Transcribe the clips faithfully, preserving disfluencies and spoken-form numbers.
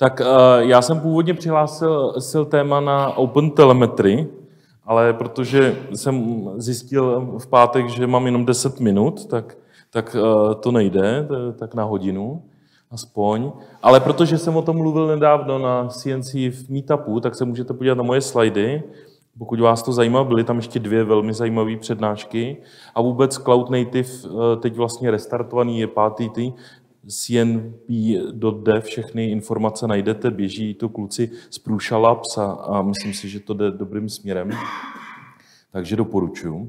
Tak uh, já jsem původně přihlásil sil téma na OpenTelemetry, ale protože jsem zjistil v pátek, že mám jenom deset minut, tak, tak uh, to nejde, tak na hodinu aspoň. Ale protože jsem o tom mluvil nedávno na C N C v Meetupu, tak se můžete podívat na moje slajdy. Pokud vás to zajímá, byly tam ještě dvě velmi zajímavé přednášky. A vůbec Cloud Native teď vlastně restartovaný je pátý tý. C N P tečka dev, všechny informace najdete, běží to kluci z Prusa Labs a, a myslím si, že to jde dobrým směrem. Takže doporučuji.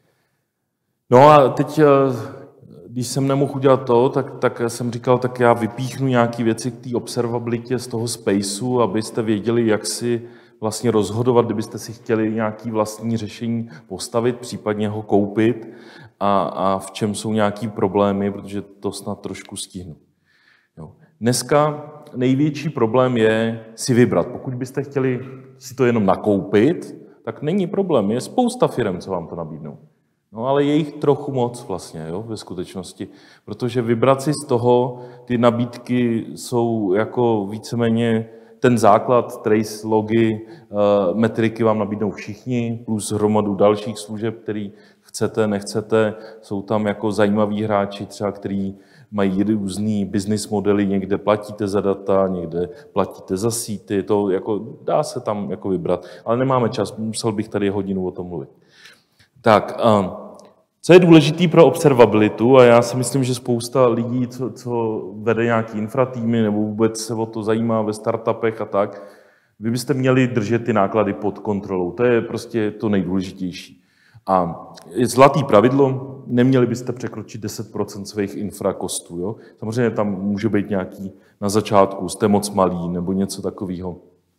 No a teď, když jsem nemohl udělat to, tak, tak jsem říkal, tak já vypíchnu nějaké věci k té observabilitě z toho spaceu, abyste věděli, jak si vlastně rozhodovat, kdybyste si chtěli nějaké vlastní řešení postavit, případně ho koupit a, a v čem jsou nějaké problémy, protože to snad trošku stihnu. Jo. Dneska největší problém je si vybrat. Pokud byste chtěli si to jenom nakoupit, tak není problém. Je spousta firem, co vám to nabídnou. No ale je jich trochu moc vlastně, jo, ve skutečnosti. Protože vybrat si z toho, ty nabídky jsou jako víceméně ten základ, trace, logy, metriky vám nabídnou všichni, plus hromadu dalších služeb, který chcete, nechcete. Jsou tam jako zajímaví hráči, třeba, který mají různý business modely, někde platíte za data, někde platíte za síty, to jako dá se tam jako vybrat. Ale nemáme čas, musel bych tady hodinu o tom mluvit. Tak, co je důležité pro observabilitu, a já si myslím, že spousta lidí, co, co vede nějaký infratýmy nebo vůbec se o to zajímá ve startupech a tak, vy byste měli držet ty náklady pod kontrolou. To je prostě to nejdůležitější. A je zlatý pravidlo, neměli byste překročit deset procent svých infrakostů. Jo? Samozřejmě tam může být nějaký na začátku, jste moc malý nebo něco takového.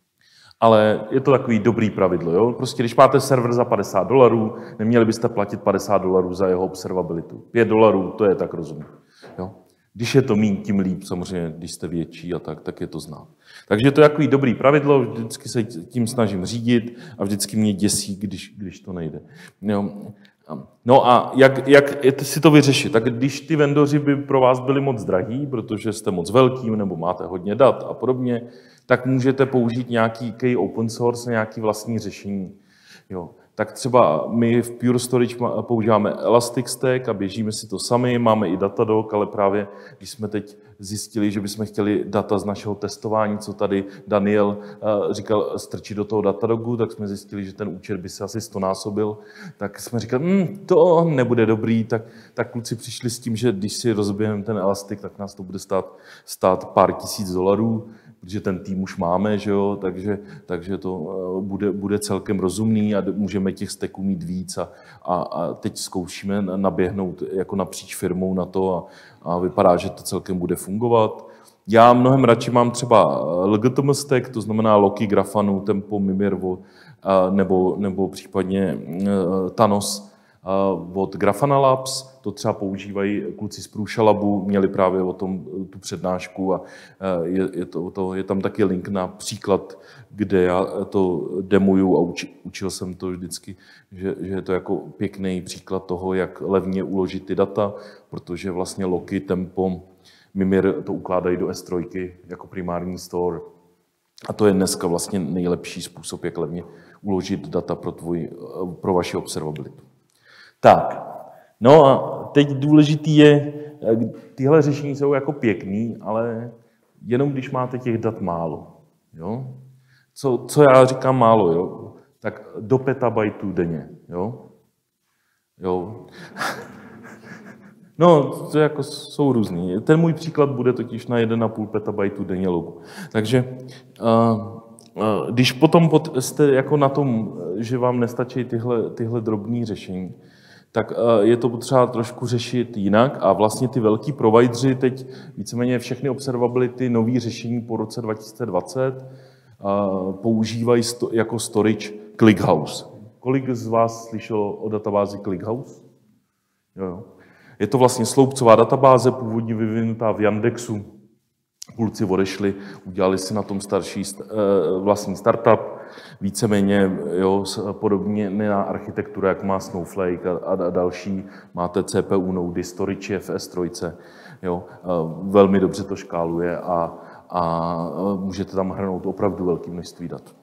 Ale je to takový dobrý pravidlo. Jo? Prostě když máte server za padesát dolarů, neměli byste platit padesát dolarů za jeho observabilitu. pět dolarů, to je tak rozumné. Jo? Když je to míň, tím líp, samozřejmě, když jste větší a tak, tak je to znát. Takže to je takový dobrý pravidlo, vždycky se tím snažím řídit a vždycky mě děsí, když, když to nejde. Jo? No a jak, jak si to vyřešit? Tak když ty vendoři by pro vás byli moc drahý, protože jste moc velký nebo máte hodně dat a podobně, tak můžete použít nějaký open source, nějaký vlastní řešení. Jo. Tak třeba my v Pure Storage používáme Elasticstack a běžíme si to sami, máme i Datadog, ale právě když jsme teď zjistili, že bychom chtěli data z našeho testování, co tady Daniel říkal, strčit do toho Datadogu, tak jsme zjistili, že ten účet by se asi stonásobil, tak jsme říkali, hm, to nebude dobrý, tak, tak kluci přišli s tím, že když si rozběhneme ten Elastic, tak nás to bude stát, stát pár tisíc dolarů, protože ten tým už máme, že jo, takže, takže to bude, bude celkem rozumný a můžeme těch steků mít víc a, a, a teď zkoušíme naběhnout jako napříč firmou na to a, a vypadá, že to celkem bude fungovat. Já mnohem radši mám třeba L G T M stack, to znamená Loki, Grafana, Tempo, Mimir nebo, nebo případně Thanos od Grafana Labs, to třeba používají kluci z Prusa Labu, měli právě o tom tu přednášku a je, je, to, to, je tam taky link na příklad, kde já to demuju a uči, učil jsem to vždycky, že, že je to jako pěkný příklad toho, jak levně uložit ty data, protože vlastně Loki, Tempo, Mimir to ukládají do S tři jako primární store. A to je dneska vlastně nejlepší způsob, jak levně uložit data pro, tvůj, pro vaši observabilitu. Tak, no a teď důležitý je, tyhle řešení jsou jako pěkný, ale jenom když máte těch dat málo. Jo? Co, co já říkám málo, jo? Tak do petabajtů denně. Jo? Jo. No, to jako jsou různý. Ten můj příklad bude totiž na jedna celá pět petabajtu denně logu. Takže uh, uh, když potom pod, jste jako na tom, že vám nestačí tyhle, tyhle drobné řešení, tak je to potřeba trošku řešit jinak a vlastně ty velký provideři teď víceméně všechny observability, nový řešení po roce dva tisíce dvacet používají jako storage ClickHouse. Kolik z vás slyšelo o databázi ClickHouse? Jo, jo. Je to vlastně sloupcová databáze, původně vyvinutá v Yandexu. Kluci odešli, udělali si na tom starší vlastní startup, víceméně jo, podobně na architektura, jak má Snowflake a, a další. Máte C P U nody, storage v S tři, jo, velmi dobře to škáluje a, a můžete tam hrnout opravdu velké množství dat.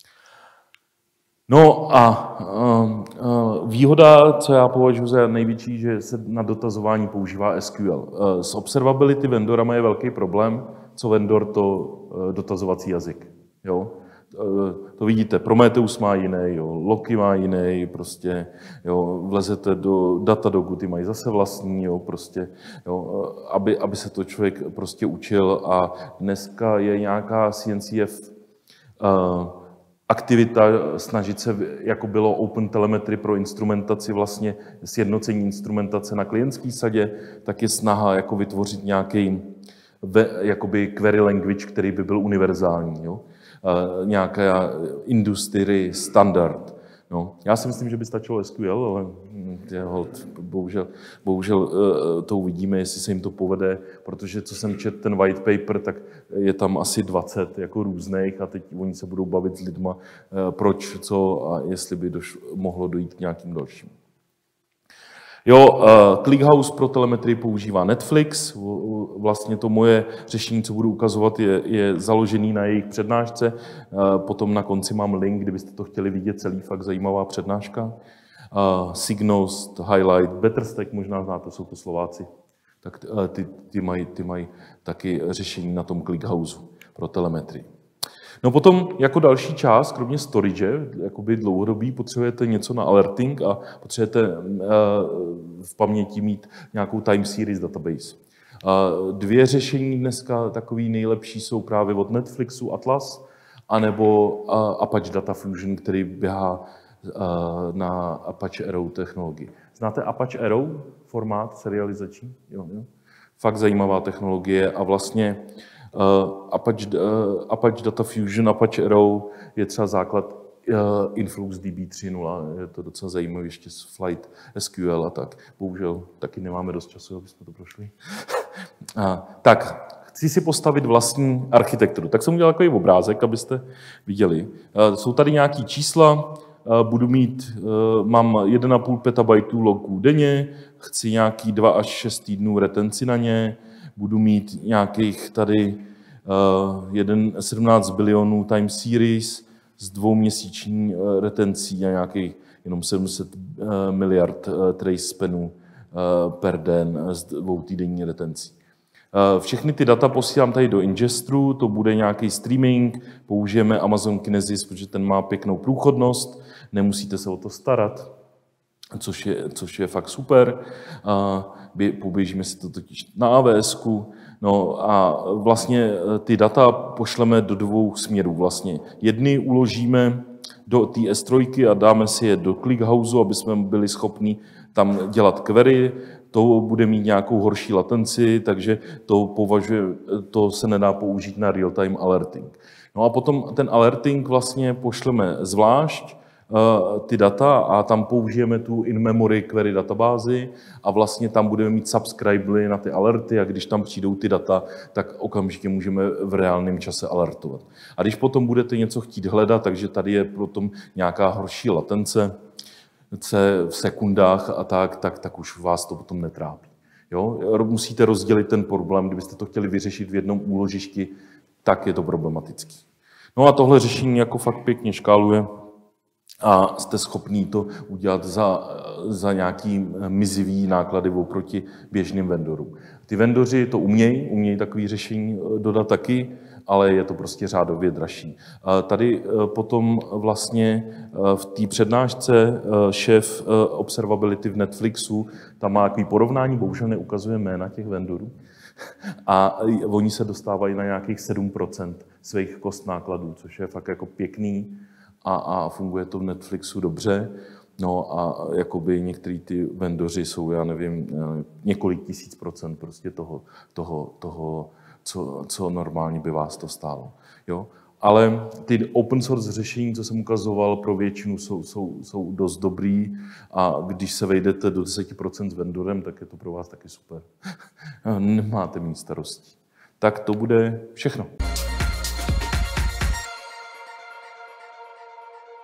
No a uh, výhoda, co já považuji za největší, že se na dotazování používá S Q L. Uh, s observability vendorama je velký problém, co vendor to uh, dotazovací jazyk. Jo? Uh, to vidíte, Prometheus má jiný, jo, Loki má jiný, prostě, jo, vlezete do Datadogu, ty mají zase vlastní, jo, prostě, jo, aby, aby se to člověk prostě učil a dneska je nějaká C N C F uh, aktivita snažit se, jako bylo Open Telemetry pro instrumentaci, vlastně sjednocení instrumentace na klientské sadě, tak je snaha jako vytvořit nějaký jakoby query language, který by byl univerzální. Jo? Uh, nějaká industry standard. No. Já si myslím, že by stačilo S Q L, ale hold, bohužel, bohužel uh, to uvidíme, jestli se jim to povede, protože co jsem četl, ten white paper, tak je tam asi dvacet jako různých a teď oni se budou bavit s lidma, uh, proč, co a jestli by doš- mohlo dojít k nějakým dalším. Jo, uh, ClickHouse pro telemetrii používá Netflix. Vlastně to moje řešení, co budu ukazovat, je, je založený na jejich přednášce. Uh, potom na konci mám link, kdybyste to chtěli vidět celý, fakt zajímavá přednáška. Uh, Signos, Highlight, BetterStack, možná znáte, jsou to Slováci. Tak uh, ty, ty, mají, ty mají taky řešení na tom ClickHouse pro telemetrii. No potom jako další část, kromě storage, jakoby dlouhodobý, potřebujete něco na alerting a potřebujete v paměti mít nějakou time series database. Dvě řešení dneska takový nejlepší jsou právě od Netflixu Atlas anebo Apache Data Fusion, který běhá na Apache Arrow technologii. Znáte Apache Arrow formát serializační? Jo, jo. Fakt zajímavá technologie a vlastně Uh, Apache, uh, Apache Data Fusion, Apache Arrow je třeba základ uh, InfluxDB tři tečka nula. Je to docela zajímavé ještě s Flight S Q L a tak. Bohužel taky nemáme dost času, aby jsme to prošli. uh, tak, chci si postavit vlastní architekturu. Tak jsem udělal takový obrázek, abyste viděli. Uh, jsou tady nějaký čísla, uh, budu mít, uh, mám jedna celá pět petabajtů logů denně, chci nějaký dva až šest týdnů retenci na ně, budu mít nějakých tady uh, sedmnáct bilionů time series s dvouměsíční uh, retencí a nějakých jenom sedm set uh, miliard uh, trace spanů uh, per den s dvoutýdenní retencí. Uh, všechny ty data posílám tady do ingestru, to bude nějaký streaming, použijeme Amazon Kinesis, protože ten má pěknou průchodnost, nemusíte se o to starat, což je, což je fakt super. Uh, poběžíme si to totiž na A W S ku. No a vlastně ty data pošleme do dvou směrů vlastně. Jedny uložíme do té S tři a dáme si je do ClickHouse, aby jsme byli schopni tam dělat query. To bude mít nějakou horší latenci, takže to, považuje, to se nedá použít na real-time alerting. No a potom ten alerting vlastně pošleme zvlášť, ty data a tam použijeme tu in-memory query databázi a vlastně tam budeme mít subscribely na ty alerty a když tam přijdou ty data, tak okamžitě můžeme v reálném čase alertovat. A když potom budete něco chtít hledat, takže tady je potom nějaká horší latence v sekundách a tak, tak, tak už vás to potom netrápí. Jo? Musíte rozdělit ten problém, kdybyste to chtěli vyřešit v jednom úložišti, tak je to problematický. No a tohle řešení jako fakt pěkně škáluje a jste schopný to udělat za, za nějaký mizivý náklady oproti běžným vendorům. Ty vendoři to umějí, umějí takové řešení dodat taky, ale je to prostě řádově dražší. Tady potom vlastně v té přednášce šéf observability v Netflixu, tam má takový porovnání, bohužel neukazuje jména těch vendorů, a oni se dostávají na nějakých sedm procent svých kost nákladů, což je fakt jako pěkný. A, a funguje to v Netflixu dobře. No a jakoby některý ty vendoři jsou, já nevím, několik tisíc procent prostě toho, toho, toho co, co normálně by vás to stálo. Jo? Ale ty open source řešení, co jsem ukazoval, pro většinu jsou, jsou, jsou dost dobrý a když se vejdete do deset procent s vendorem, tak je to pro vás taky super. Nemáte mít starosti. Tak to bude všechno.